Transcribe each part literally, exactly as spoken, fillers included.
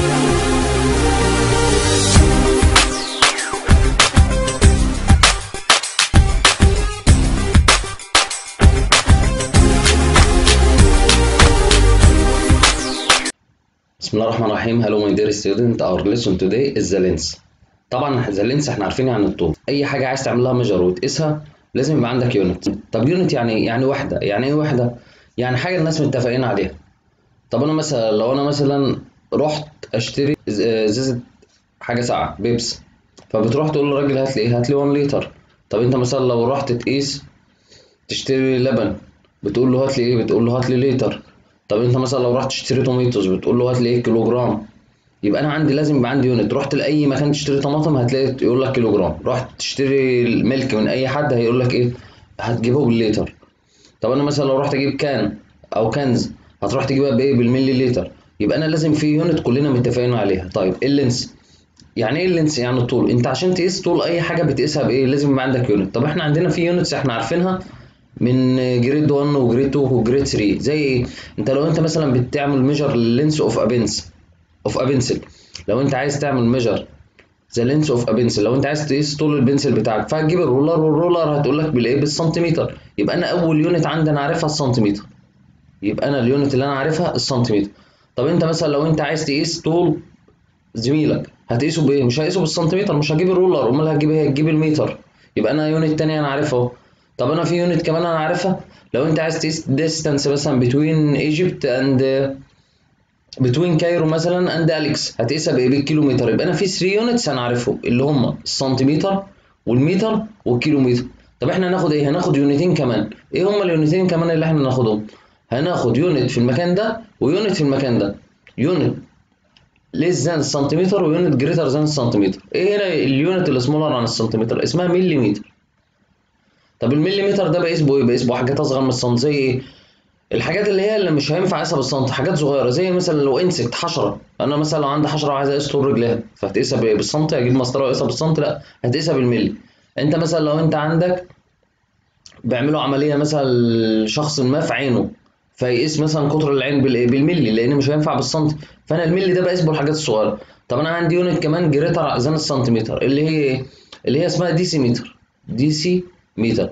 بسم الله الرحمن الرحيم. Hello my dear student, our lesson today is the length. طبعا the length احنا عارفين عن الطول. اي حاجه عايز تعمل لها measure وتقيسها لازم يبقى عندك يونت. طب يونت يعني ايه؟ يعني وحده. يعني ايه وحده؟ يعني حاجه الناس متفقين عليها. طب انا مثلا لو انا مثلا رحت اشتري ازازه حاجه ساقعه بيبس، فبتروح تقول للراجل هات لي ايه؟ هات لي واحد لتر. طب انت مثلا لو رحت تقيس تشتري لبن، بتقول له هات لي ايه؟ بتقول له هات لي لتر. طب انت مثلا لو رحت تشتري توميتوز بتقول له هات لي ايه؟ كيلو جرام. يبقى انا عندي لازم يبقى عندي يونت. رحت لاي مكان تشتري طماطم هتلاقي يقول لك كيلو جرام. رحت تشتري الملك من اي حد هيقول لك ايه؟ هتجيبه بالليتر. طب انا مثلا لو رحت اجيب كان او كنز هتروح تجيبها بايه؟ بالملي لتر. يبقى انا لازم في يونت كلنا متفقين عليها. طيب اللينس يعني ايه؟ اللينس يعني الطول. انت عشان تقيس طول اي حاجه بتقيسها بايه؟ لازم يبقى عندك يونت. طب احنا عندنا في يونتس احنا عارفينها من جريد واحد وجريد اتنين وجريد تلاتة. زي ايه؟ انت لو انت مثلا بتعمل ميجر لللينس اوف ا بنس اوف ا بنسل، لو انت عايز تعمل ميجر ذا لينس اوف ا بنسل، لو انت عايز تقيس طول البنسل بتاعك فهتجيب الرولر، والرولر هتقول لك بالايه؟ بالسنتيمتر. يبقى انا اول يونت عندي انا عارفها السنتيمتر. يبقى انا اليونت اللي انا عارفها السنتيمتر. طب انت مثلا لو انت عايز تقيس طول زميلك هتقيسه بايه؟ مش هقيسه بالسنتيمتر، مش هجيب الرولر، امال هتجيب ايه؟ هتجيب المتر. يبقى انا يونت تاني انا عارفها اهو. طب انا في يونت كمان انا عارفها، لو انت عايز تقيس ديستانس مثلا بتوين ايجيبت اند بتوين كايرو مثلا اند اليكس هتقيسها بايه؟ بالكيلومتر. يبقى انا في تلاتة يونتس انا عارفهم اللي هم السنتيمتر والمتر والكيلومتر. طب احنا هناخد ايه؟ هناخد يونتين كمان. ايه هم اليونتين كمان اللي احنا هناخدهم؟ هناخد يونت في المكان ده ويونت في المكان ده. يونت less than السنتيمتر ويونت greater than السنتيمتر. ايه هنا اليونت اللي سمولر عن السنتيمتر؟ اسمها مليمتر. طب المليمتر ده بقيس بيه ايه؟ بقيس بيه حاجات اصغر من السنتي. زي ايه؟ الحاجات اللي هي اللي مش هينفع اقيسها بالسنتي، حاجات صغيره. زي مثلا لو انسكت حشره، انا مثلا لو عندي حشره وعايز اقيس طول رجلها فهتقيسها بايه؟ بالسنتي؟ اجيب مسطره واقيسها بالسنتي؟ لا، هتقيسها بالملي. انت مثلا لو انت عندك بيعملوا عمليه مثلا شخص ما في عينه فيقيس مثلا قطر العين بالايه؟ بالملي، لان مش هينفع بالسنتي. فانا الملي ده بقيس بالحاجات الصغيره. طب انا عندي يونت كمان جريتر ذان السنتيمتر اللي هي ايه؟ اللي هي اسمها ديسيمتر. ديسيمتر.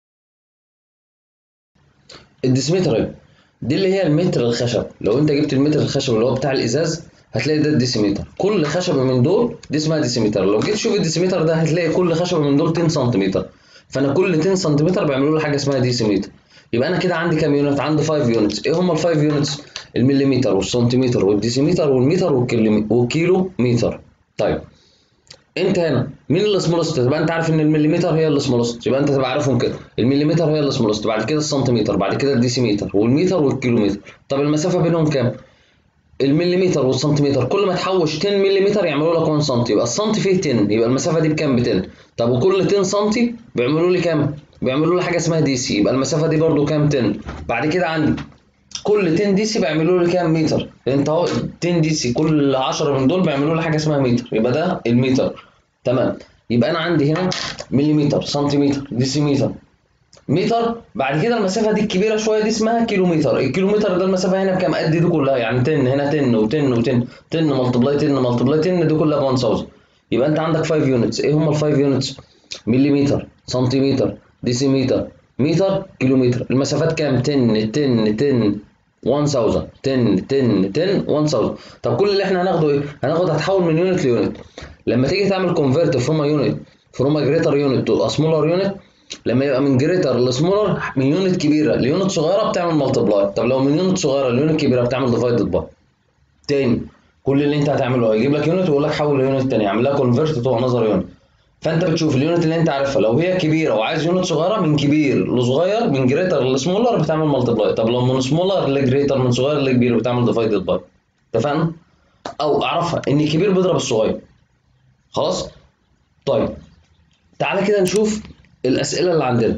الديسيمتر ايه؟ دي اللي هي المتر الخشب. لو انت جبت المتر الخشب اللي هو بتاع الازاز هتلاقي ده الديسيمتر. كل خشبه من دول دي اسمها ديسيمتر. لو جيت تشوف الديسيمتر ده هتلاقي كل خشبه من دول عشرة سنتيمتر. فانا كل عشرة سنتيمتر بيعملوا لي حاجه اسمها ديسيمتر. يبقى انا كده عندي كام يونت؟ عندي خمسة يونتس. ايه هم ال خمسة يونتس؟ المليمتر والسنتيمتر والديسيمتر والمتر والكيلو متر. طيب انت هنا مين السمولست؟ تبقى انت عارف ان المليمتر هي السمولست، يبقى انت تبقى عارفهم كده. المليمتر هي السمولست، بعد كده السنتيمتر، بعد كده الديسيمتر والمتر والكيلومتر. طب المسافه بينهم كام؟ المليمتر والسنتيمتر كل ما تحوش عشرة مليمتر يعملوا لك واحد سم. يبقى السنتي فيه عشرة، يبقى المسافه دي بكام؟ ب عشرة. طب وكل عشرة سم بيعملوا لي كام؟ بيعملوا لي حاجه اسمها دي سي. يبقى المسافه دي برده كام؟ عشرة. بعد كده عندي كل عشرة دي سي بيعملوا لي كام؟ متر. انت اهو عشرة دي سي كل عشرة من دول بيعملوا لي حاجه اسمها متر. يبقى ده المتر. تمام. يبقى انا عندي هنا مليمتر، سنتيمتر، ديسيمتر، متر. بعد كده المسافه دي الكبيره شويه دي اسمها كيلومتر. الكيلومتر ده المسافه هنا بكام؟ قد دي كلها يعني عشرة هنا عشرة و10 و10 عشرة ملتبلاي عشرة ملتبلاي عشرة دي كلها ب ألف. يبقى انت عندك خمسة يونتس. ايه هم ال خمسة يونتس؟ مليمتر، سنتيمتر، ديسيمتر، متر، كيلومتر. المسافات كام؟ عشرة عشرة عشرة ألف، عشرة عشرة عشرة عشرة ألف. طب كل اللي احنا هناخده ايه؟ هناخد هتحول من يونت ليونت. لما تيجي تعمل كونفرت فروم يونت فروم جريتر يونت تو سمولر يونت، لما يبقى من جريتر لسمولر، من يونت كبيره ليونت صغيره بتعمل ملتبلاي. طب لو من يونت صغيره ليونت كبيره بتعمل ديفايدد باي. تاني كل اللي انت هتعمله هيجيب لك يونت ويقول لك حول ليونت تاني، اعمل لها كونفرت تو انذر يونت. فانت بتشوف اليونت اللي انت عارفها لو هي كبيره وعايز يونت صغيره، من كبير لصغير من جريتر لسمولر بتعمل ملتبلاي. طب لو من سمولر لجريتر من صغير لكبير بتعمل ديفايدد باي. اتفقنا؟ او اعرفها ان الكبير بيضرب الصغير. خلاص؟ طيب تعالى كده نشوف الاسئله اللي عندنا.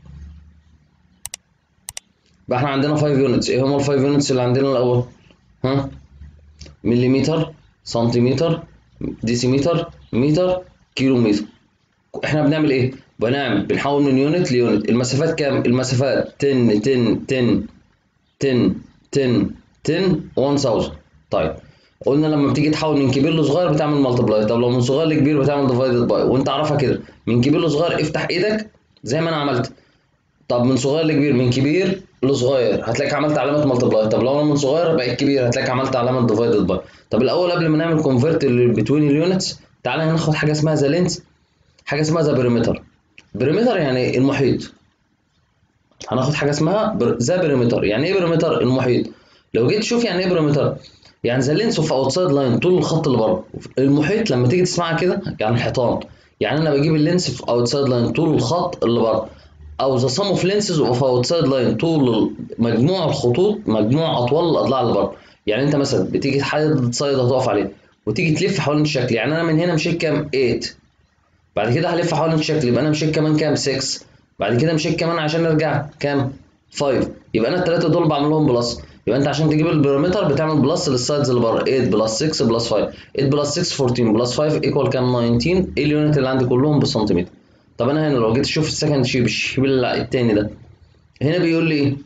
بقى احنا عندنا خمسة يونتس. ايه هم ال خمسة يونتس اللي عندنا الاول؟ ها؟ مليمتر، سنتيمتر، ديسيمتر، متر، كيلومتر. احنا بنعمل ايه؟ بنعمل بنحول من يونت ليونت. المسافات كام؟ المسافات عشرة عشرة عشرة عشرة عشرة عشرة عشرة ألف. طيب قلنا لما بتيجي تحول من كبير لصغير بتعمل مالتبلاي. طب لو من صغير لكبير بتعمل ديفايدد باي، وانت عارفها كده من كبير لصغير افتح ايدك زي ما انا عملت. طب من صغير لكبير، من كبير لصغير هتلاقيك عملت علامه مالتبلاي. طب لو انا من صغير بقيت كبير هتلاقيك عملت علامه ديفايدد باي. طب الاول قبل ما نعمل كونفرت بتوين اليونتس تعالى ناخد حاجه اسمها ذا لينس، حاجه اسمها ذا بريمتر. بريمتر يعني المحيط. هناخد حاجه اسمها ذا بريمتر. يعني ايه بريمتر؟ المحيط. لو جيت تشوف يعني ايه بريمتر، يعني ذا لينس اوف اوتسايد لاين، طول الخط اللي بره. المحيط لما تيجي تسمعها كده يعني الحيطان. يعني انا بجيب اللينس في اوتسايد لاين طول الخط اللي بره، او ذا سم اوف لينسز اوف اوتسايد لاين، طول مجموع الخطوط، مجموع اطوال الاضلاع اللي بره. يعني انت مثلا بتيجي تحدد سايد هتقف عليه وتيجي تلف حوالين الشكل. يعني انا من هنا مشيت كام؟ تمانية، بعد كده هلف حوالين الشكل يبقى انا مشيت كمان كام؟ ستة، بعد كده مشيت كمان عشان ارجع كام؟ خمسة، يبقى انا الثلاثه دول بعمل لهم بلس. يبقى انت عشان تجيب البريمتر بتعمل بلس للسايدز اللي بره. تمانية بلس ستة بلس خمسة، تمانية بلس ستة اربعتاشر بلس خمسة ايكوال كام؟ تسعتاشر. ايه اليونت اللي عندي؟ كلهم بالسنتيمتر. طب انا هنا لو جيت اشوف السكند شيب، الشيب الثاني ده هنا بيقول لي ايه؟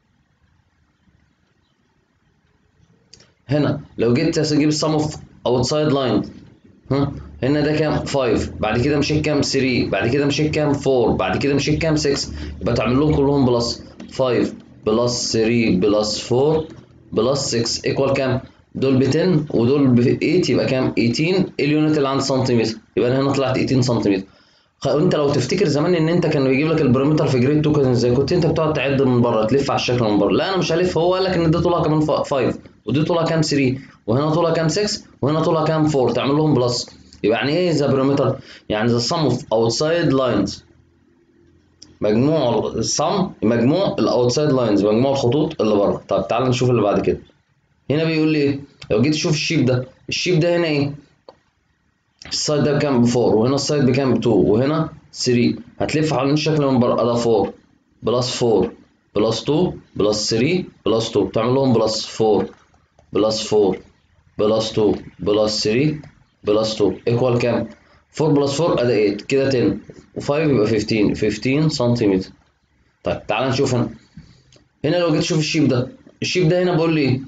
هنا لو جيت اجيب السم اوف اوتسايد لاين، ها هنا ده كام؟ خمسة، بعد كده مشيت كام؟ تلاتة، بعد كده مشيت كام؟ أربعة، بعد كده مشيت كام؟ ستة، يبقى تعمل لهم كلهم بلس. خمسة بلس تلاتة بلس أربعة بلس ستة ايكوال كام؟ دول ب عشرة ودول ب تمانية، يبقى كام؟ تمنتاشر. ايه اليونت اللي عند سنتيمتر؟ يبقى انا هنا طلعت تمنتاشر سنتيمتر. انت لو تفتكر زمان ان انت كان بيجيب لك البارامتر في جريد اتنين، كان ازاي؟ كنت انت بتقعد تعد من بره، تلف على الشكل من بره. لا انا مش هلف، هو قال لك ان ده طولها كمان خمسة ودي طولها كام؟ تلاتة، وهنا طولها كام؟ ستة، وهنا طولها كام؟ أربعة، تعمل لهم بلس. يبقى يعني ايه ذا بارامتر؟ يعني ذا سم اوف اوتسايد لاينز، مجموع السم، مجموع الاوتسايد لاينز، مجموع الخطوط اللي بره. طب تعال نشوف اللي بعد كده. هنا بيقول لي ايه؟ لو جيت تشوف الشيب ده، الشيب ده هنا ايه؟ السايد ده بكام؟ ب أربعة، وهنا السايد بكام؟ ب اتنين، وهنا تلاتة. هتلف حوالين الشكل من بره، ده أربعة بلس أربعة بلس اتنين بلس تلاتة بلس اتنين، تعمل لهم بلس. أربعة بلس أربعة بلس اتنين بلس تلاتة بلس اتنين ايكوال كام؟ أربعة بلس أربعة ادي تمانية، كده عشرة و5 يبقى خمستاشر، خمستاشر سنتيمتر. طيب تعال نشوف هنا. هنا لو جيت تشوف الشيب ده، الشيب ده هنا بقول لي ايه؟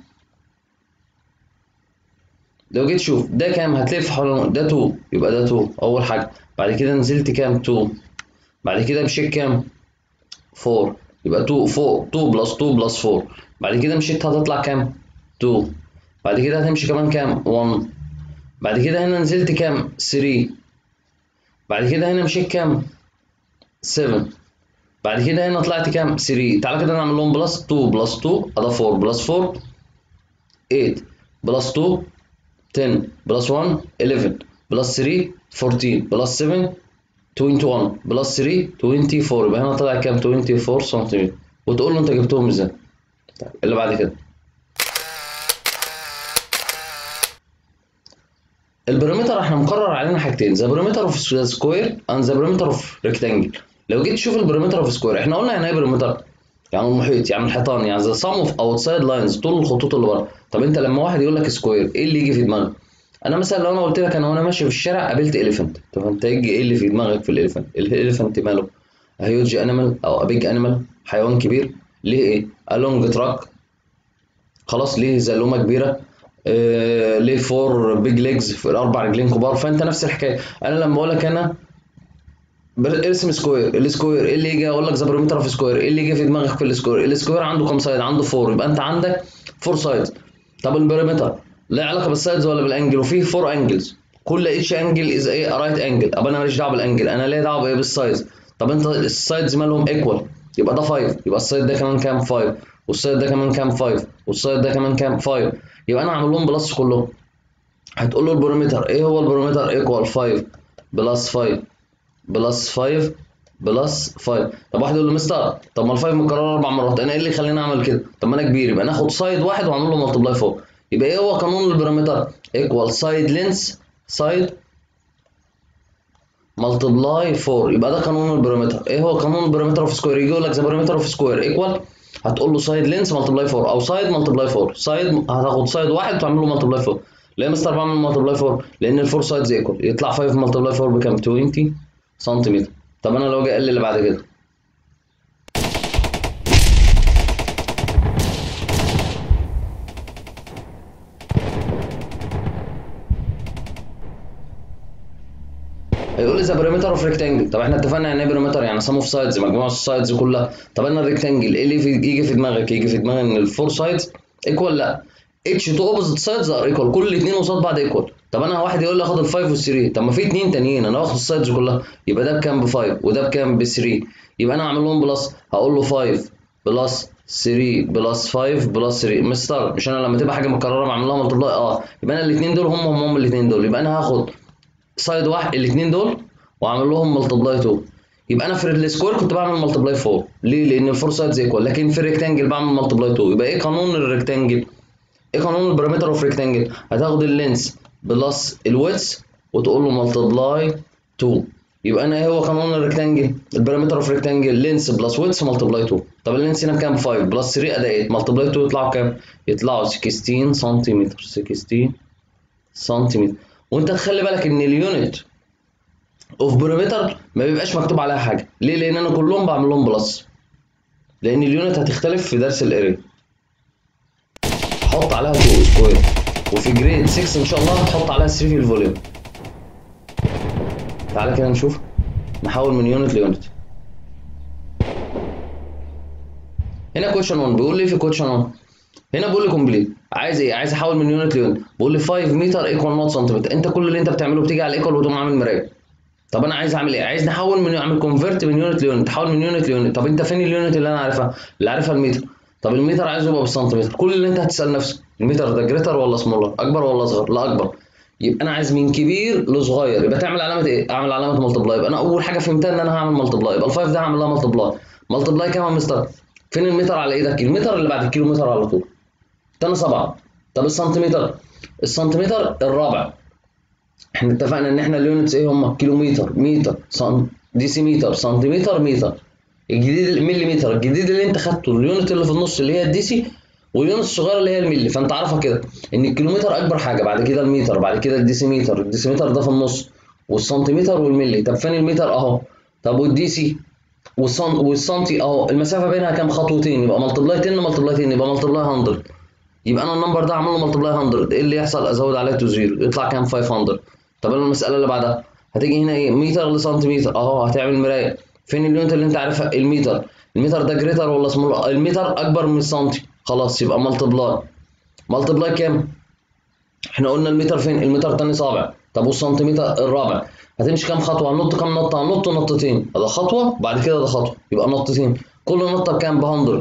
لو جيت تشوف ده كام؟ هتلف حوالين ده اتنين، يبقى ده اتنين اول حاجه. بعد كده نزلت كام؟ اتنين، بعد كده مشيت كام؟ أربعة، يبقى اتنين فوق، اتنين بلس اتنين بلس أربعة، بعد كده مشيت هتطلع كام؟ اتنين، بعد كده هتمشي كمان كام؟ واحد، بعد كده هنا نزلت كام؟ تلاتة، بعد كده هنا مشيت كام؟ سبعة، بعد كده هنا طلعت كام؟ تلاتة. تعالى كده نعمل لهم بلس. اتنين بلس اتنين ادي أربعة بلس أربعة تمانية بلس اتنين عشرة بلس واحد حداشر بلس تلاتة اربعتاشر بلس سبعة واحد وعشرين بلس تلاتة اربعة وعشرين، يبقى هنا طلع كام؟ اربعة وعشرين سنتيمتر. وتقول له انت جبتهم ازاي. طيب اللي بعد كده البريمتر، احنا مقرر علينا حاجتين، ذا بريمتر اوف سكوير اند ذا بريمتر اوف ريكتانجل. لو جيت تشوف البريمتر اوف سكوير، احنا قلنا يعني ايه بريمتر؟ يعني المحيط، يعني الحيطان، يعني ذا سم اوف اوتسايد لاينز، طول الخطوط اللي بره. طب انت لما واحد يقول لك سكوير ايه اللي يجي في دماغك؟ انا مثلا لو انا قلت لك انا وانا ماشي في الشارع قابلت اليفنت، طب انت يجي ايه اللي في دماغك في الاليفنت؟ الاليفنت ماله؟ هيوج انيمال او ابيج انيمال، حيوان كبير. ليه ايه؟ الونج تراك، خلاص ليه زلومه كبيره. آه ليه فور بيج ليجز، في الاربع رجلين كبار. فانت نفس الحكايه، انا لما اقول لك انا ارسم سكوير، السكوير ايه اللي يجي؟ اقول لك ذا بريمتر اوف سكوير، ايه اللي يجي في دماغك في السكوير؟ السكوير عنده كام سايد؟ عنده أربعة، يبقى انت عندك أربعة سايدز. طب البريمتر له علاقه بالسايدز ولا بالانجل؟ وفيه أربعة انجلز، كل اتش انجل از ايه؟ رايت انجل. طب انا ماليش دعوه بالانجل، انا ليا دعوه بايه؟ بالسايز. طب انت السايدز مالهم ايكوال، يبقى ده خمسة، يبقى السايد ده كمان كام؟ خمسة، والسايد ده كمان كام؟ خمسة، والسايد ده كمان كام؟ خمسة، يبقى انا هعمل لهم بلس كلهم. هتقول له البريمتر ايه هو؟ البريمتر ايكوال خمسة بلس خمسة بلس خمسة بلس خمسة. طب واحد يقول له مستر طب ما الخمسة متكرره اربع مرات، انا ايه اللي يخليني اعمل كده؟ طب ما انا كبير، يبقى ناخد سايد واحد واعمل له ملتبلاي فوق. يبقى ايه هو قانون البريمتر؟ ايكوال سايد لينس سايد ملتبلاي أربعة، يبقى ده قانون البريمتر. ايه هو قانون البريمتر اوف سكوير؟ يجي يقول لك ذا بريمتر اوف سكوير ايكوال، هتقول له سايد لينس ملتبلاي أربعة او سايد ملتبلاي أربعة. سايد هتاخد سايد واحد وتعمل له ملتبلاي أربعة. ليه يا مستر بعمل ملتبلاي أربعة؟ لان الفور سايدز ايكوال، يطلع خمسة ملتبلاي أربعة بكام؟ عشرين سنتيمتر. طب انا لو جاي قال لي اللي بعد كده، هيقول لي ذا بريمتر اوف ريكتانجل. طب احنا اتفقنا يعني ايه بريمتر؟ يعني سم اوف سايدز، مجموع السايدز كلها. طب انا الريكتانجل ايه اللي في يجي في دماغك؟ يجي في دماغك ان الفور سايدز ايكوال؟ لا، اتش تو اوبوزيت سايدز ار ايكوال، كل الاثنين قصاد بعض ايكوال. طب انا واحد يقول لي اخد ال خمسة وال ثلاثة، طب ما في اثنين تانيين انا واخد السايدز كلها، يبقى ده بكام؟ ب خمسة وده بكام؟ ب ثلاثة، يبقى انا اعمل لهم بلس، هقول له خمسة بلس ثلاثة بلس خمسة بلس ثلاثة. مستر مش انا لما تبقى حاجه متكرره بعمل لها ملتبلاي؟ اه، يبقى انا الاثنين دول هم هم, هم الاثنين دول، يبقى انا هاخد سايد واحد الاثنين دول واعمل لهم ملتبلاي اتنين. يبقى انا في السكوير كنت بعمل ملتبلاي اربعة، ليه؟ لان الفور سايدز ايكوال، لكن في الريكتانجل بعمل ملتبلاي اتنين. يبقى ايه قانون الريكتانجل؟ ايه قانون البارامتر اوف ريكتانجل؟ هتاخد اللينس بلس الويدث وتقول له ملتبلاي اتنين. يبقى انا ايه هو قانون الريكتانجل؟ البارامتر اوف ريكتانجل لينس بلس ويدث ملتبلاي اتنين. طب اللينس هنا بكام؟ خمسة بلس ثلاثة ادي تمانية، ملتبلاي اتنين يطلعوا كام؟ يطلعوا ستاشر سنتيمتر. ستاشر سنتيمتر. وانت تخلي بالك ان اليونت اوف بريمتر ما بيبقاش مكتوب عليها حاجه، ليه؟ لان انا كلهم بعمل لهم بلس، لان اليونت هتختلف في درس الاري. حط عليها اتنين سكوير، وفي جريد ستة ان شاء الله هتحط عليها ثلاثة في الفوليوم. تعالى كده نشوف، نحول من يونت ليونت. هنا كويشن واحد بيقول لي في كويشن واحد هنا بيقول لي كومبليت، عايز ايه؟ عايز احول من يونت ليونت. بيقول لي خمسة متر ايكوال نوت سنتيمتر. انت كل اللي انت بتعمله بتيجي على الايكوال وتقوم عامل مرايه. طب انا عايز اعمل ايه؟ عايز نحول من اعمل كونفرت من يونت ليونت، تحول من يونت ليونت. طب انت فين اليونت اللي انا عارفها؟ اللي عارفها المتر. طب المتر عايزه يبقى بالسنتيمتر. كل اللي انت هتسال نفسك المتر ده جريتر ولا سمولر؟ اكبر ولا اصغر؟ لا اكبر. يبقى انا عايز من كبير لصغير، يبقى تعمل علامه ايه؟ اعمل علامه ملتبلاي. يبقى انا اول حاجه فهمتها ان انا هعمل ملتبلاي، يبقى الفايف ده هعمل لها ملتبلاي. ملتبلاي كام يا مستر؟ فين المتر على ايدك؟ المتر اللي بعد الكيلومتر على طول. تاني سبعة. طب السنتيمتر؟ السنتيمتر الرابع. احنا اتفقنا ان احنا اليونتس ايه هم؟ كيلومتر، متر، سن، ديسيمتر، سنتيمتر، متر. الجديد المليمتر الجديد اللي انت خدته اليونت اللي في النص اللي هي الديسي، واليونت الصغيره اللي هي الملي. فانت عارفها كده ان الكيلومتر اكبر حاجه، بعد كده المتر، بعد كده الديسيمتر، الديسيمتر ده في النص، والسنتيمتر والملي. طب فين المتر؟ اهو. طب والديسي والسن والسنتي اهو، المسافه بينها كام؟ خطوتين. يبقى ملتبلاي عشرة ملتبلاي عشرة يبقى ملتبلاي مية. يبقى انا النمبر ده اعمل له ملتبلاي مية، ايه اللي يحصل؟ ازود عليه تو زيرو يطلع كام؟ خمسمية. طب انا المساله اللي بعدها هتيجي هنا ايه؟ متر لسنتيمتر اهو، هتعمل مرايه. فين اليونت اللي انت عارفها؟ المتر. المتر ده جريتر ولا سمول؟ المتر اكبر من السنتي، خلاص يبقى ملتبلاي. ملتبلاي كام؟ احنا قلنا المتر فين؟ المتر تاني صابع. طب والسنتيمتر الرابع. هتمشي كام خطوه؟ هننط كام نطه؟ هننط نطتين، ده خطوه بعد كده ده خطوه، يبقى نطتين. كل نطه بكام؟ ب مية.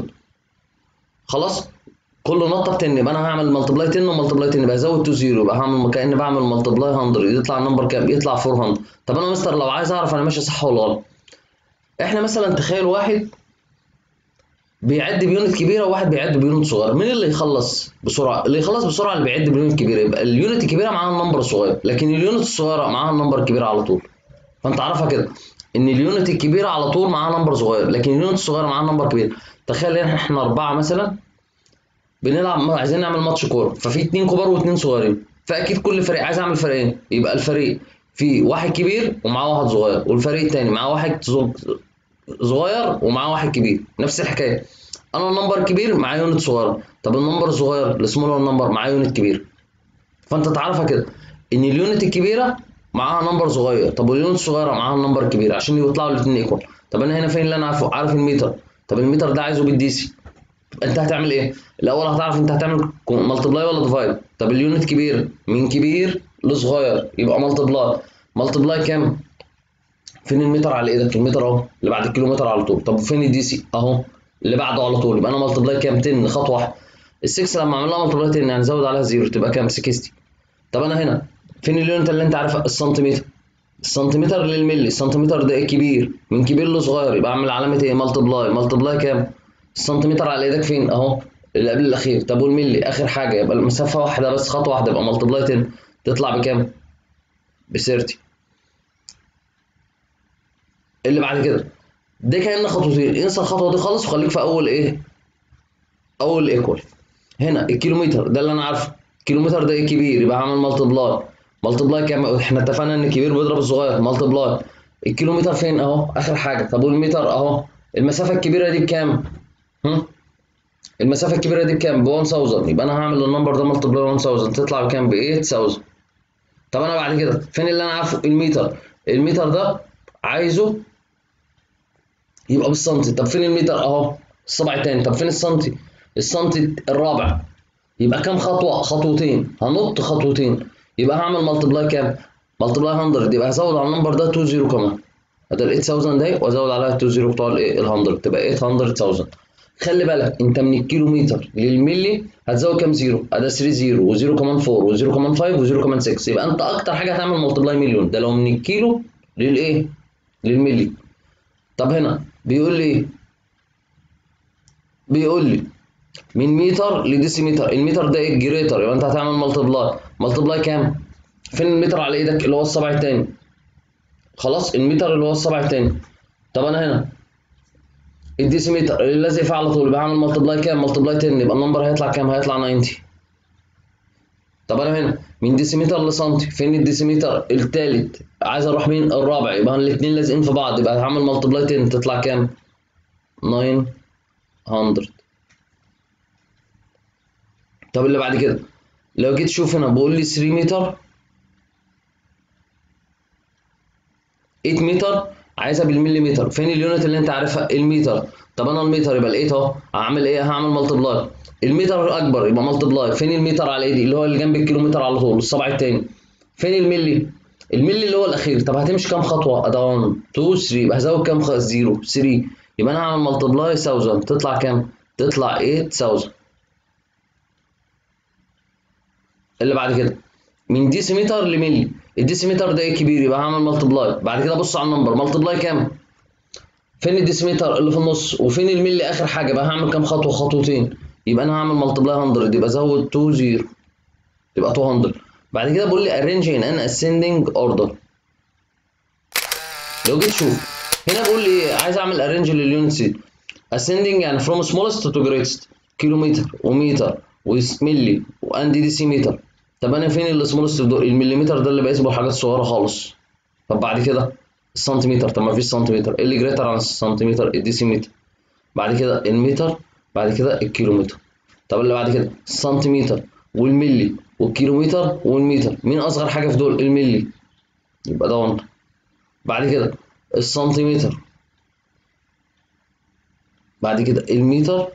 خلاص كل نقطه ب عشرة، يبقى انا هعمل ملتبلاي عشرة وملتبلاي عشرة، يبقى ازود تو زيرو، يبقى هعمل كاني بعمل ملتبلاي مية، يطلع النمبر كام؟ يطلع اربعمية. طب انا مستر لو عايز اعرف انا ماشي صح ولا غلط، احنا مثلا تخيل واحد بيعد بيونت كبيره وواحد بيعد بيونت صغيره، مين اللي يخلص بسرعه؟ اللي يخلص بسرعه اللي بيعد بيونت كبيره، يبقى اليونت الكبيره معاها النمبر الصغير، لكن اليونت الصغيره معاها النمبر الكبير على طول. فانت عارفها كده ان اليونت الكبيره على طول معاها نمبر صغير، لكن اليونت الصغيره معاها نمبر كبير. تخيل ان احنا اربعه مثلا بنلعب، عايزين نعمل ماتش كوره، ففي اتنين كبار واتنين صغيرين، فاكيد كل فريق عايز اعمل فريقين، يبقى الفريق فيه واحد كبير ومعاه واحد صغير، والفريق التاني معاه واحد صغير ومعاه واحد كبير. نفس الحكايه، انا النمبر كبير معاه يونت صغيره، طب النمبر الصغير السمولر نمبر معاه يونت كبير. فانت تعرفها كده ان اليونت الكبيره معاها نمبر صغير، طب واليونت الصغيره معاها النمبر الكبير عشان يطلعوا الاثنين ايكوال. طب انا هنا فين اللي انا عارفه؟ عارف المتر. طب المتر ده عايزه بالديسي، انت هتعمل ايه؟ الاول هتعرف انت هتعمل ملتبلاي ولا ديفايد. طب اليونت كبير من كبير لصغير يبقى ملتبلاي. ملتبلاي كام؟ فين المتر على ايدك؟ المتر اهو اللي بعد الكيلومتر على طول. طب فين الدي سي؟ اهو اللي بعده على طول، يبقى انا ملتبلاي كام؟ عشرة، خطوه واحده. ال6 لما اعمل لها ملتبلاي عشرة يعني زود عليها زيرو تبقى كام؟ ستين. طب انا هنا فين اليونت اللي انت عارفها؟ السنتيمتر. السنتيمتر للملي، السنتيمتر ده ايه؟ كبير من كبير لصغير، يبقى اعمل علامه ايه؟ ملتبلاي. ملتبلاي كام؟ السنتيمتر على ايدك فين؟ اهو اللي قبل الاخير. طب والملي اخر حاجه، يبقى المسافه واحده بس، خطوه واحده، يبقى ملتبلاي عشرة تطلع بكام؟ ب ثلاثين. اللي بعد كده دي كأن خطوتين، انسى الخطوه دي خالص وخليك في اول ايه؟ اول ايكوال. هنا الكيلومتر ده اللي انا عارفه، الكيلومتر ده ايه؟ كبير، يبقى هعمل ملتبلاي. ملتبلاي كام؟ احنا اتفقنا ان الكبير بيضرب الصغير، ملتبلاي. الكيلومتر فين؟ اهو اخر حاجه. طب والمتر اهو، المسافه الكبيره دي بكام؟ هم؟ المسافه الكبيره دي بكام؟ ب ألف، يبقى انا هعمل النمبر ده ملتبلاي ألف تطلع بكام؟ ب ثمانية آلاف. طب انا بعد كده فين اللي انا عارفه؟ المتر. المتر ده عايزه يبقى بالسنتي. طب فين المتر اهو الصبع التاني. طب فين السنتي؟ السنتي الرابع. يبقى كام خطوه؟ خطوتين. هنط خطوتين يبقى هعمل ملتبلاي كام؟ ملتبلاي مية. يبقى هزود على النمبر ده اتنين صفر كمان. ادي ال تمنية آلاف اهي وازود عليها اتنين صفر بتوع الايه ال مية تبقى تمنمية ألف. خلي بالك انت من الكيلو متر للملي هتزود كام زيرو؟ ادي تلاتة زيرو و0 كمان أربعة و0 كمان خمسة و0 كمان ستة. يبقى انت اكتر حاجه هتعمل ملتبلاي مليون ده لو من الكيلو للايه؟ للملي. طب هنا بيقول لي ايه؟ بيقول لي من متر لديسيمتر. المتر ده الجريتر يبقى انت هتعمل ملتبلاي. ملتبلاي كام؟ فين المتر على ايدك اللي هو الصبع التاني؟ خلاص المتر اللي هو الصبع التاني. طب انا هنا الديسيمتر اللي لازق فيه على طول يبقى هعمل ملتبلاي كام؟ ملتبلاي عشرة يبقى النمبر هيطلع كام؟ هيطلع تسعين. طب انا هنا من ديسيمتر لسنتي. فين الديسيمتر التالت؟ عايز اروح مين؟ الرابع. يبقى الاثنين لازقين في بعض يبقى هعمل ملتبلاي عشرة تطلع كام؟ تسعمية. طب اللي بعد كده لو جيت شوف هنا بقول لي تلاتة متر تمنية متر عايزها بالمليمتر. فين اليونت اللي انت عارفها؟ المتر. طب انا المتر يبقى لقيت اهو هعمل ايه؟ هعمل ملتبلاي. المتر اكبر يبقى ملتبلاي. فين المتر على ايدي؟ اللي هو اللي جنب الكيلومتر على طول الصبع التاني. فين الملي؟ الملي اللي هو الاخير. طب هتمشي كام خطوه؟ ادي واحد اتنين تلاتة يبقى هزود كام؟ صفر تلاتة. يبقى انا هعمل ملتبلاي ألف تطلع كام؟ تطلع تمنية آلاف. اللي بعد كده من ديسيمتر لملي. الديسيمتر ده كبير يبقى هعمل ملتبلاي. بعد كده بص على النمبر ملتبلاي كام؟ فين الديسيمتر اللي في النص؟ وفين الملي اخر حاجه؟ يبقى هعمل كام خطوه؟ خطوتين. يبقى انا هعمل ملتبلاي مية يبقى ازود اتنين صفر يبقى ميتين. بعد كده بيقول لي arrange in an ascending order. لو جيت شوف هنا بيقول لي عايز اعمل arrange لليونتس دي. ascending يعني from smallest to greatest. كيلومتر ومتر وملي واند ديسيمتر. طب انا فين السمولست دول؟ المليمتر ده اللي بقيس بالحاجات الصغيره خالص. طب بعد كده السنتيمتر. طب ما فيش سنتيمتر. ايه اللي جريتر عن السنتيمتر؟ الديسيمتر. بعد كده المتر. بعد كده الكيلومتر. طب اللي بعد كده السنتيمتر والملي والكيلومتر والمتر. مين اصغر حاجه في دول؟ الملي يبقى ده واحد. بعد كده السنتيمتر. بعد كده المتر.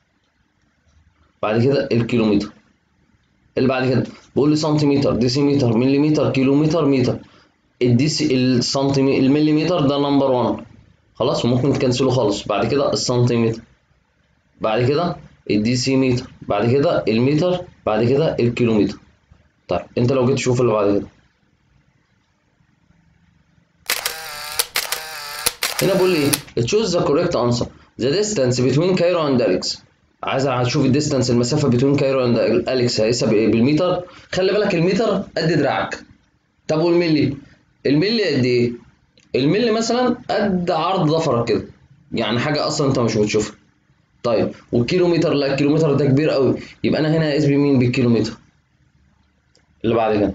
بعد كده الكيلومتر. اللي بعد كده بقول لي سنتيمتر ديسيمتر مليمتر كيلومتر متر. الديسي السنتيمتر المليمتر ده نمبر واحد خلاص وممكن تكنسله خالص. بعد كده السنتيمتر. بعد كده الديسيمتر. بعد كده المتر. بعد كده الكيلومتر. طيب انت لو جيت تشوف اللي بعد كده هنا بقول لي ايه؟ تشوز ذا كوريكت انسر ذا ديستانس بتوين كايرو اند اليكس. عايز هتشوف الديستانس المسافه بين كايرو اند اليكس هيقيسها بايه؟ بالمتر. خلي بالك المتر قد دراعك. طب والملي؟ الملي قد ايه؟ الملي مثلا قد عرض ضفرك كده يعني حاجه اصلا انت مش بتشوفها. طيب والكيلومتر؟ لا الكيلومتر ده كبير قوي يبقى انا هنا هقيس بمين؟ بالكيلومتر. اللي بعد كده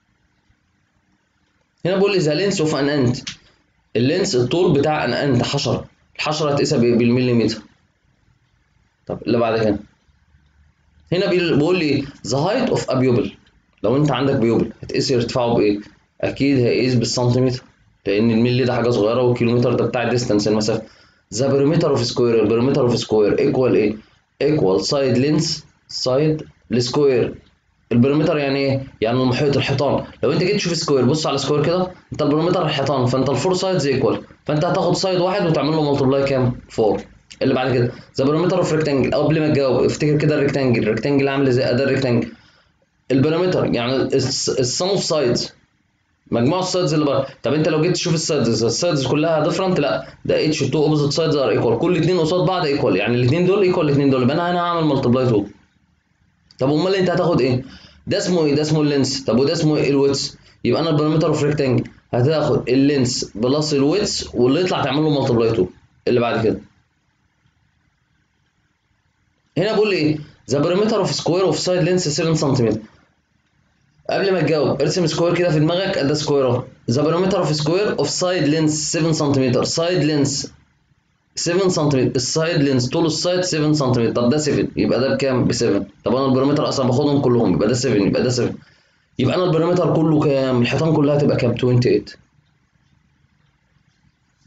هنا بقول لي ذا لينس اوف ان انت. اللينس الطول بتاع ان انت حشره. الحشره هتقيسها بالمليمتر. طب اللي بعد كده هنا بيقول لي ذا هايت اوف ا بيوبل. لو انت عندك بيوبل هتقيس ارتفاعه بايه؟ اكيد هيقيس بالسنتيمتر لان الملي ده حاجه صغيره والكيلومتر ده بتاع الديستانس المسافه. ذا بريمتر اوف سكوير. البريمتر اوف سكوير ايكوال ايه؟ ايكوال سايد لينس سايد السكوير. البريمتر يعني ايه؟ يعني المحيط الحيطان. لو انت جيت تشوف سكوير بص على سكوير كده انت البريمتر الحيطان فانت الفور سايدز ايكوال فانت هتاخد سايد واحد وتعمل له ملتبلاي كام؟ أربعة. اللي بعد كده ذا بريمتر اوف ريكتانجل. قبل ما تجاوب افتكر كده الريكتانجل. الريكتانجل عامل ازاي؟ ده الريكتانجل. البريمتر يعني السم اوف سايدز مجموع السايدز اللي بره. طب انت لو جيت تشوف السايدز السايدز كلها ديفرنت لا ده اتش اتنين اوبوزيت سايدز ار ايكوال. كل اثنين قصاد بعض ايكوال يعني الاثنين دول ايكوال الاثنين دول يبقى انا هنا هعمل ملتبلاي اتنين. طب امال انت هتاخد ايه؟ ده اسمه ايه؟ ده اسمه اللينس. طب وده اسمه ايه؟ الويتس. يبقى انا البريمتر اوف ريكتانجل هتاخد اللينس بلس الويتس واللي يطلع تعمل له ملتبلاي اتنين. اللي بعد كده هنا بقول لي ايه؟ ذا بريمتر اوف سكوير اوف سايد لينس سبعة سنتيمتر. قبل ما تجاوب ارسم سكوير كده في دماغك. ده سكوير اهو. ذا بريمتر اوف سكوير اوف سايد لينس سبعة سنتيمتر. سايد لينس سبعة سنتيمتر. السايد لينس طول السايد سبعة سنتيمتر. طب ده سبعة يبقى ده بكام؟ ب سبعة. طب انا البريمتر اصلا باخدهم كلهم يبقى ده سبعة يبقى ده سبعة. يبقى انا البريمتر كله كام؟ الحيطان كلها تبقى كام؟ تمنية وعشرين.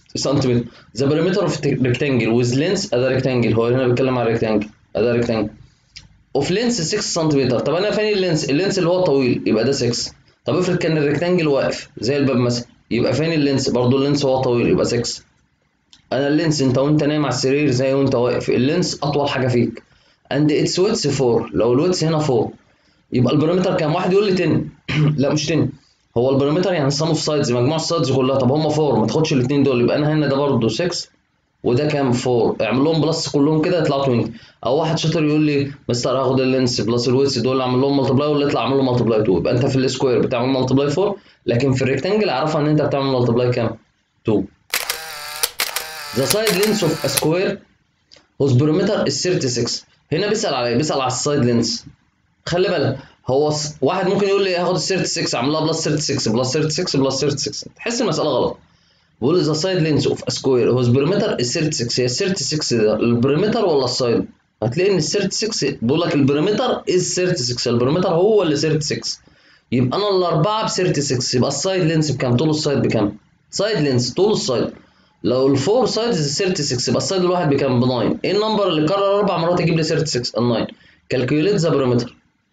سنتيمتر. ذا بريمتر اوف ريكتانجل ويز لينس ادي ريكتانجل، هو هنا بيتكلم على ريكتانجل ادي ريكتانجل اوف لينس ستة سنتيمتر. طب انا فين اللينس؟ اللينس اللي هو طويل يبقى ده ستة. طب افرض كان الريكتانجل واقف زي الباب مثلا، يبقى فين اللينس؟ برضه اللينس هو طويل يبقى ستة. انا اللينس انت وانت نايم على السرير زي وانت واقف، اللينس اطول حاجه فيك. اند اتس ويتس أربعة، لو الويتس هنا أربعة يبقى البريمتر كام؟ واحد يقول لي عشرة. لا مش عشرة، هو البريمتر يعني السم اوف سايدز مجموع السايدز كلها. طب هم أربعة، ما تاخدش الاثنين دول، يبقى انا هنا ده برضه ستة وده كام؟ أربعة. اعمل لهم بلس كلهم كده يطلعوا عشرين. او واحد شاطر يقول لي مستر هاخد اللينس بلس الويتس دول اعمل لهم ملتبلاي ولا يطلع اعمل لهم ملتبلاي اتنين. يبقى انت في السكوير بتعمل ملتبلاي أربعة، لكن في الريكتانجل اعرفها ان انت بتعمل ملتبلاي كام؟ اتنين. The side length of a square whose perimeter is ستة وتلاتين. هنا بيسأل على ايه؟ بيسأل على السايد لينس. خلي بالك هو واحد ممكن يقول لي هاخد ال ستة وتلاتين اعمل لها بلس ستة وتلاتين بلس ستة وتلاتين بلس ستة وتلاتين، تحس المسألة غلط. بقول ذا سايد لينس اوف ا سكوير whose perimeter is ستة وتلاتين. هي ال ستة وتلاتين ده البريمتر ولا السايد؟ هتلاقي ان ال ستة وتلاتين بيقول لك البريمتر is ستة وتلاتين، البريمتر هو اللي ستة وتلاتين. يبقى انا الاربعه ب ستة وتلاتين، يبقى السايد لينس بكام؟ طول السايد بكام؟ سايد لينس طول السايد لو الفور سايدز ستة وتلاتين يبقى السايد الواحد بكام؟ ب تسعة. ايه النمبر اللي كرر اربع مرات يجيب لي ستة وتلاتين؟ ال تسعة. كالكوليت ذا بريمتر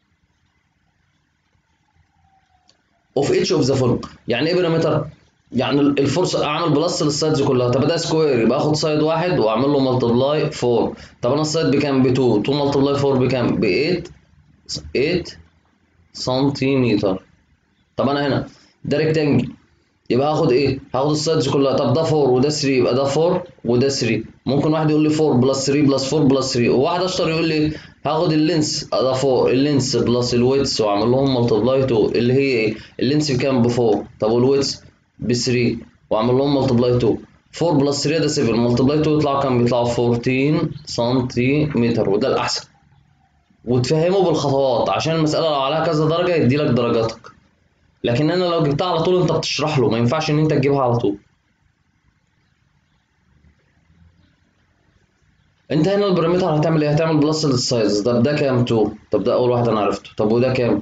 اوف اتش اوف ذا فولوينج. يعني ايه بريمتر؟ يعني الفرصه اعمل بلس للسايدز كلها. طب ده سكوير يبقى اخد سايد واحد واعمل له ملتبلاي أربعة. طب انا السايد بكام؟ ب اتنين. اتنين ملتبلاي أربعة بكام؟ ب تمانية تمانية سنتيمتر. طب انا هنا ده ريكتانجل يبقى هاخد ايه؟ هاخد السايدز كلها. طب ده أربعة وده تلاتة يبقى ده أربعة وده تلاتة. ممكن واحد يقول لي أربعة بلس تلاتة بلس أربعة بلس تلاتة، وواحد اشطر يقول لي هاخد اللينس ده أربعة اللينس بلس الويتس واعمل لهم ملتبلاي اتنين اللي هي ايه؟ اللينس بكام؟ ب أربعة. طب والويتس ب تلاتة واعمل لهم ملتبلاي اتنين. أربعة بلس تلاتة ده سبعة ملتبلاي اتنين يطلعوا كام؟ بيطلعوا أربعتاشر سنتيمتر، وده الاحسن. وتفهمه بالخطوات عشان المساله لو عليها كذا درجه يدي لك درجاتك. لكن انا لو جبتها على طول انت بتشرح له، ما ينفعش ان انت تجيبها على طول. انت هنا البريمتر هتعمل ايه؟ هتعمل بلس للسايز. طب ده كام؟ اتنين. طب ده اول واحد انا عرفته. طب وده كام؟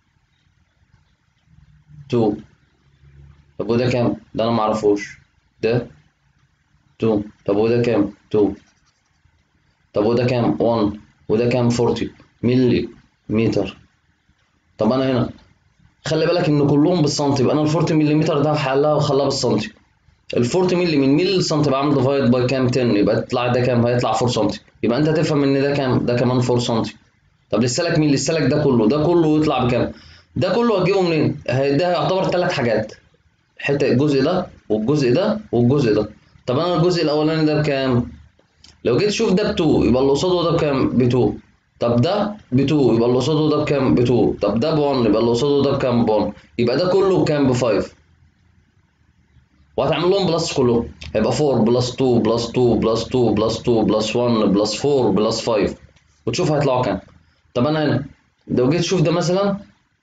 اتنين. طب وده كام؟ ده انا معرفوش. ده اتنين. طب وده كام؟ اتنين. طب وده كام؟ واحد. وده كام؟ أربعين ملي متر. طب انا هنا خلي بالك ان كلهم بالسنتي، يبقى انا ال أربعين ملي متر ده هحلها واخليها بالسنتي. ال أربعين ملي من ملي للسنتي بعمل ديفايد باي كام؟ عشرة، يبقى تطلع ده كام؟ هيطلع أربعة سنتي. يبقى انت هتفهم ان ده كام؟ ده كمان أربعة سنتي. طب لسه لك مين؟ لسه لك ده كله، ده كله يطلع بكام؟ ده كله هتجيبه منين؟ ده هيعتبر ثلاث حاجات، حته الجزء ده والجزء ده والجزء ده. طب انا الجزء الاولاني ده بكام؟ لو جيت تشوف ده ب اتنين يبقى اللي قصاده ده بكام؟ ب اتنين. طب ده ب اتنين يبقى اللي قصاده ده بكام؟ ب اتنين. طب ده ب واحد يبقى اللي قصاده ده بكام؟ ب واحد. يبقى ده كله بكام؟ ب خمسة. وهتعمل لهم بلس كلهم، هيبقى أربعة بلس اتنين بلس اتنين بلس اتنين بلس اتنين بلس واحد بلس أربعة بلس خمسة، وتشوف هيطلعوا كام. طب انا هنا لو جيت تشوف ده مثلا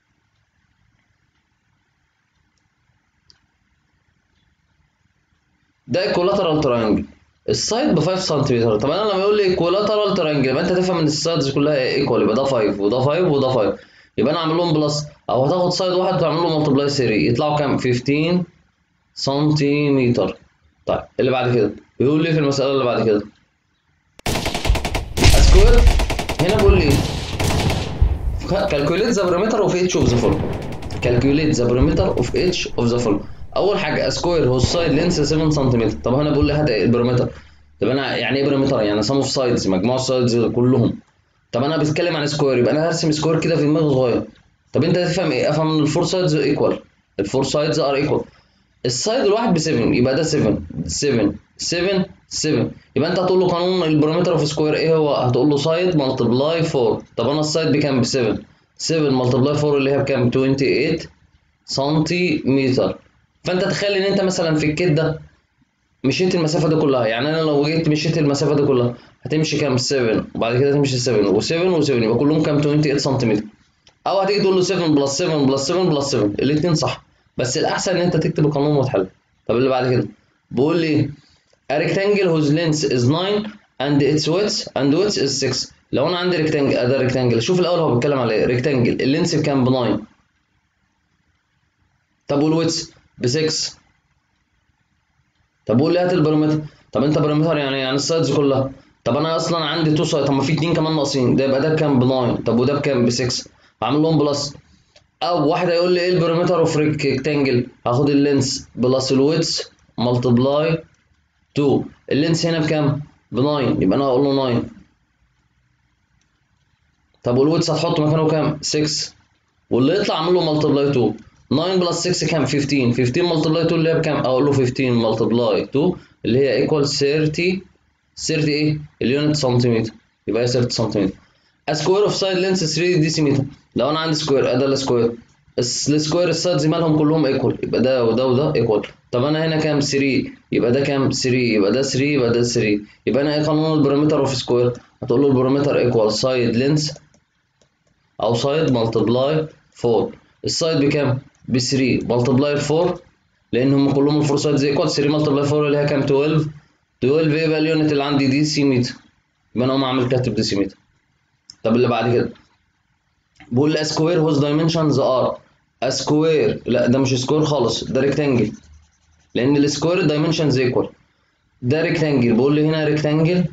ده ايكولاترال ترينجل، السايد ب خمسة سنتيمتر. طب انا لما يقول لي ايكولاترال ترينجل يبقى انت تفهم ان السايدز كلها ايكوال، يبقى ده خمسة وده خمسة وده خمسة. يبقى انا اعمل لهم بلس، او هتاخد سايد واحد وتعمل له ملتبلاي تلاتة يطلعوا كام؟ خمستاشر سنتيمتر. طيب اللي بعد كده بيقول لي في المساله اللي بعد كده سكوير. هنا بيقول لي calculate the perimeter of each of the following. calculate the perimeter of each of the following. اول حاجه سكوير هو السايد لينس سبعة سنتيمتر. طب هنا بيقول لي هات البريمتر. طب انا يعني ايه بريمتر؟ يعني سم اوف سايدز مجموع السايدز كلهم. طب انا بتكلم عن سكوير يبقى انا هرسم سكوير كده في دماغي صغير. طب انت هتفهم ايه؟ افهم ان الفور سايدز ايكوال، الفور سايدز ار ايكوال. السايد الواحد ب سبعة يبقى ده سبعة سبعة سبعة سبعة. يبقى انت هتقول له قانون البريمتر اوف سكوير ايه هو؟ هتقول له سايد ملتبلاي أربعة. طب انا السايد بكام؟ ب سبعة. سبعة ملتبلاي أربعة اللي هي بكام؟ تمنية وعشرين سنتيمتر. فانت تخيل ان انت مثلا في الكيت ده مشيت المسافه دي كلها. يعني انا لو جيت مشيت المسافه دي كلها هتمشي كام؟ سبعة وبعد كده تمشي سبعة و7 و7 يبقى كلهم كام؟ تمنية وعشرين سنتيمتر. او هتيجي تقول له سبعة بلس سبعة بلس سبعة بلس سبعة، الاثنين صح، بس الاحسن ان انت تكتب القانون وتحل. طب اللي بعد كده بيقول لي a rectangle whose length is nine and its width and width is six. لو انا عندي ريكتانجل ادي ريكتانجل، شوف الاول هو بيتكلم على ايه؟ ريكتانجل اللينس بكام؟ ب تسعة. طب والويدث ب ستة. طب قول لي هات البريمتر. طب انت بريمتر يعني يعني السايدز كلها. طب انا اصلا عندي تو سايد، طب ما في اتنين كمان ناقصين، ده يبقى ده بكام؟ ب تسعة. طب وده بكام؟ ب ستة. هعمل لهم بلس. او واحد هيقول لي ايه البريمتر اوف ريكتانجل؟ هاخد اللينس بلس الويدث ملتبلاي اتنين. اللينس هنا بكام؟ ب تسعة، يبقى انا هقول له تسعة. طب والويدث هتحط مكانه كام؟ ستة. واللي يطلع اعمل له ملتبلاي اتنين. تسعة بلس ستة كام؟ خمستاشر. خمستاشر ملتبلاي اتنين اللي هي بكام؟ اقول له خمستاشر ملتبلاي اتنين اللي هي ايكوال تلاتين. تلاتين ايه؟ اليونت سنتيمتر. يبقى هي تلاتين سنتيمتر. سكوير اوف سايد لينس تلاتة ديسيمتر. لو انا عندي سكوير ادي السكوير. السكوير السايدز مالهم كلهم ايكوال، يبقى ده وده وده ايكوال. طب انا هنا كام؟ تلاتة. يبقى ده كام؟ تلاتة. يبقى ده تلاتة. يبقى ده تلاتة. يبقى انا ايه قانون البريمتر اوف سكوير؟ هتقول له البريمتر ايكوال سايد لينس او سايد ملتبلاي اربعة. السايد بكام؟ ب تلاتة ملتبلاي اربعة لان هم كلهم الفور سايدز ايكوال. تلاتة ملتبلاي اربعة اللي هي كام؟ اتناشر. اتناشر يبقى اليونت اللي عندي دي سي متر. يبقى انا اقوم اعمل كاتب دي سي متر. طب اللي بعد كده بقول لي سكوير هوز دايمنشنز ار. سكوير لا ده مش سكوير خالص، ده ريكتانجل لان السكوير الدايمنشنز ايكوال. ده ريكتانجل، بقول لي هنا ريكتانجل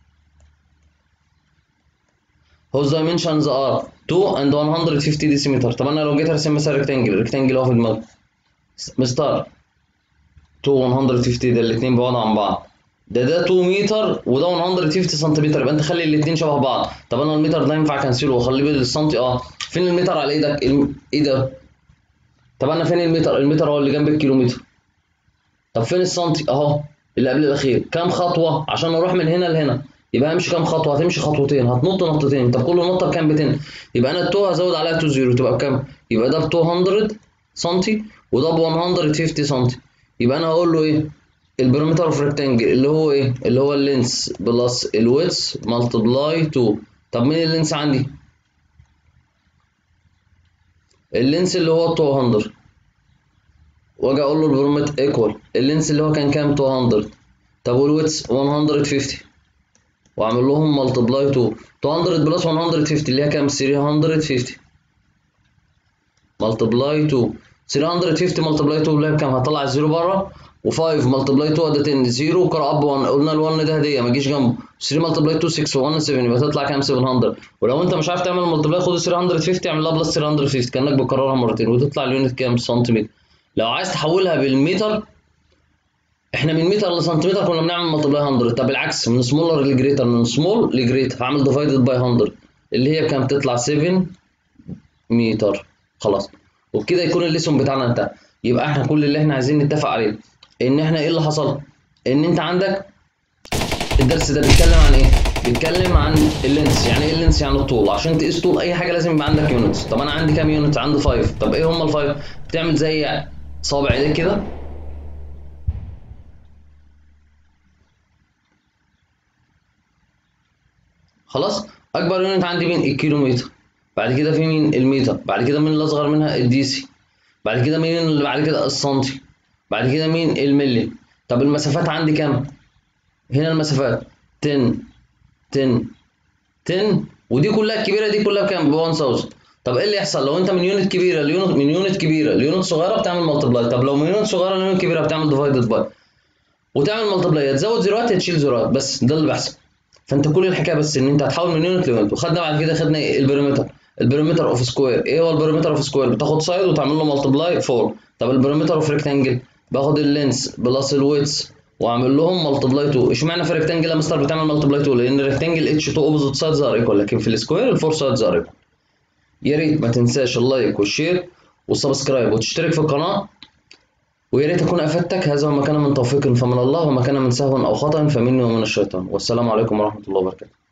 whose dimensions are two and مية وخمسين ديسيمتر. طب انا لو جيت ارسم مثلا ريكتانجل، ريكتانجل اهو في دماغي مستر اتنين مية وخمسين، ده الاثنين بعاد عن بعض. ده ده اتنين متر وده مية وخمسين سنتيمتر، يبقى انت خلي الاثنين شبه بعض. طب انا المتر ده ينفع كنسله واخليه بالسنتي؟ اه. فين المتر على ايدك؟ الم... ايه ده؟ طب انا فين المتر؟ المتر هو اللي جنب الكيلومتر. طب فين السنتي؟ اهو اللي قبل الاخير. كام خطوه عشان اروح من هنا لهنا؟ يبقى همشي كام خطوه؟ هتمشي خطوتين، هتنط نطتين. طب كل نطه بكام؟ ب ميتين. يبقى انا التو هزود عليها اتنين زيرو تبقى بكام؟ يبقى ده ب ميتين سنتي وده ب مية وخمسين سنتي. يبقى انا هقول له ايه؟ البريمتر اوف ريكتانجل اللي هو ايه؟ اللي هو اللينس بلس الويدث ملتبلاي اتنين. طب مين اللينس عندي؟ اللينس اللي هو ميتين، واجي اقول له البريمتر ايكوال اللينس اللي هو كان كام؟ ميتين. طب والويدث مية وخمسين واعمل لهم ملتبلاي اتنين. ميتين بلس مية وخمسين اللي هي كام؟ تلتمية وخمسين ملتبلاي اتنين. تلتمية وخمسين ملتبلاي اتنين اللي هي بكام؟ هطلع الزيرو بره. و5 ملتبلاي اتنين ده عشرة. زيرو قرأ اب واحد، قلنا ال1 ده هديه ما يجيش جنبه. تلاتة ملتبلاي اتنين ستة و1 سبعة يبقى تطلع كام؟ سبعمية. ولو انت مش عارف تعمل ملتبلاي خد تلتمية وخمسين اعمل لها بلس تلتمية وخمسين كانك بتكررها مرتين وتطلع اليونت كام؟ سنتيمتر. لو عايز تحولها بالمتر، احنا من متر لسنتيمتر كنا بنعمل ملتبلاي مية. طب بالعكس من سمولر لجريتر، من سمول لجريتر هعمل ديفايدد باي مية اللي هي بكام؟ تطلع سبعة متر. خلاص وبكده يكون الليسون بتاعنا انتهى. يبقى احنا كل اللي احنا عايزين نتفق عليه ان احنا ايه اللي حصل؟ ان انت عندك الدرس ده بيتكلم عن ايه؟ بيتكلم عن اللينس. يعني ايه اللينس؟ يعني الطول. عشان تقيس طول اي حاجه لازم يبقى عندك يونتس. طب انا عندي كام يونت؟ عندي خمسة. طب ايه هم الخمسة؟ بتعمل زي صابع ايديك كده خلاص. اكبر يونت عندي مين؟ الكيلومتر. بعد كده في مين؟ المتر. بعد كده مين اللي اصغر منها؟ الديسي. بعد كده مين اللي بعد كده؟ السنتي. بعد كده مين؟ الملي. طب المسافات عندي كام؟ هنا المسافات عشرة عشرة عشرة ودي كلها الكبيره دي كلها بكام؟ ب ألف. طب ايه اللي يحصل لو انت من يونت كبيره ليونت من يونت كبيره ليونت صغيره بتعمل ملتبلاي؟ طب لو من يونت صغيره ليونت كبيره بتعمل ديفايدد باي وتعمل ملتبلاي. تزود زيروات يا تشيل زيروات، بس ده اللي بيحصل. فانت كل الحكايه بس ان انت هتحول من يونت ليونت. وخدنا بعد كده خدنا ايه؟ البريمتر. البريمتر اوف سكوير. ايه هو البريمتر اوف سكوير؟ بتاخد سايد وتعمل له ملتبلاي اربعة. طب البريمتر اوف ريكتانجل باخد اللينس بلس الويدث واعمل لهم ملتبلاي اتنين. اشمعنى في الريكتانجل يا مستر بتعمل ملتبلاي اتنين؟ لان الريكتانجل اتش اتنين اوبوزيت سايدز ار ايكوال، لكن في السكوير الفور سايدز ار ايكوال. يا ريت ما تنساش اللايك والشير والسبسكرايب وتشترك في القناه. ويا ريت اكون افدتك. هذا ما كان من توفيق فمن الله وما كان من سهو او خطا فمني ومن الشيطان. والسلام عليكم ورحمه الله وبركاته.